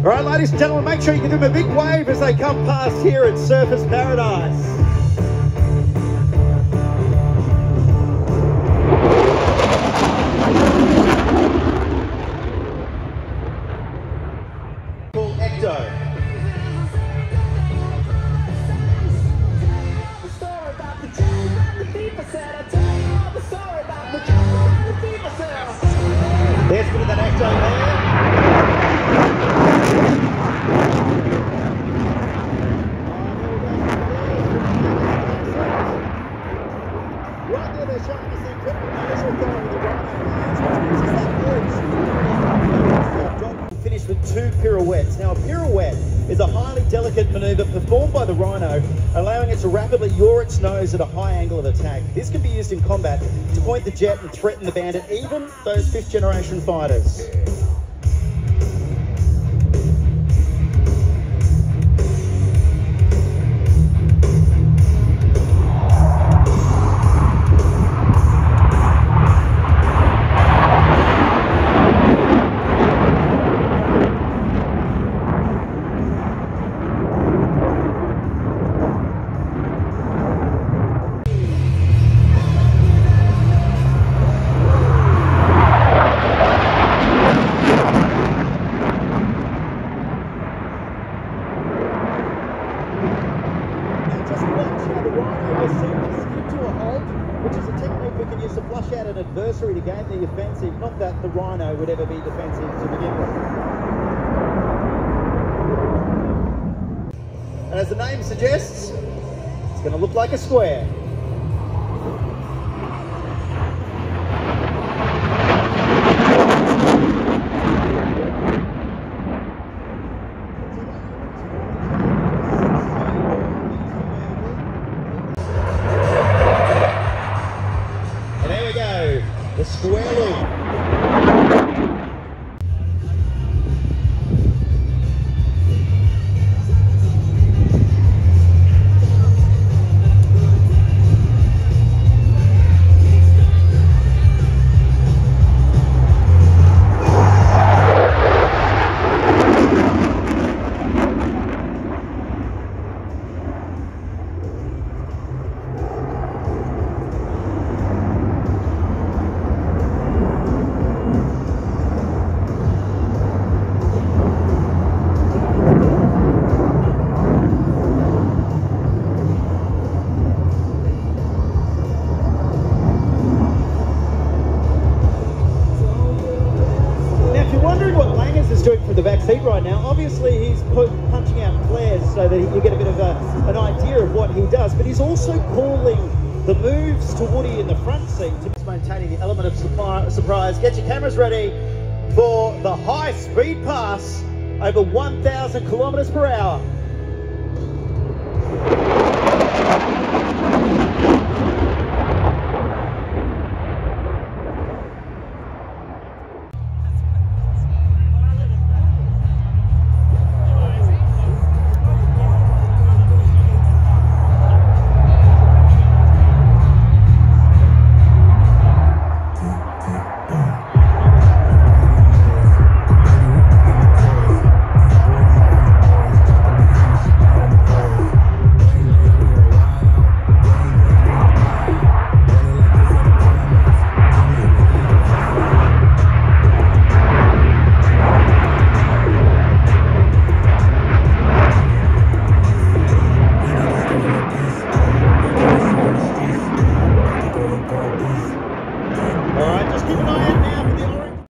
All right, ladies and gentlemen, make sure you give them a big wave as they come past here at Surfers Paradise. There's a bit of that Ecto there. Right there, they're showing us the incredible nozzle going with the Rhino. Finished with 2 pirouettes. Now, a pirouette is a highly delicate manoeuvre performed by the Rhino, allowing it to rapidly yaw its nose at a high angle of attack. This can be used in combat to point the jet and threaten the bandit, even those 5th generation fighters. Which is a technique we can use to flush out an adversary to gain the offensive. Not that the Rhino would ever be defensive to begin with. And as the name suggests, it's going to look like a square. The square loop. Doing from the back seat right now. Obviously he's punching out flares so that you get a bit of an idea of what he does, but he's also calling the moves to Woody in the front seat to maintaining the element of surprise. Get your cameras ready for the high speed pass over 1,000 kilometers per hour. All right, just keep an eye out now for the